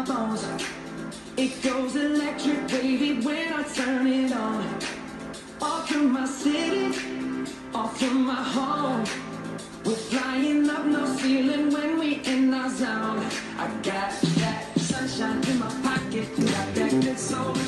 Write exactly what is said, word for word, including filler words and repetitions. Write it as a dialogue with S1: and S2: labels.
S1: bones. It goes electric wavy when I turn it on. All through my city, all through my home. We're flying up, no ceiling when we in our zone. I got that sunshine in my pocket, got that good soul.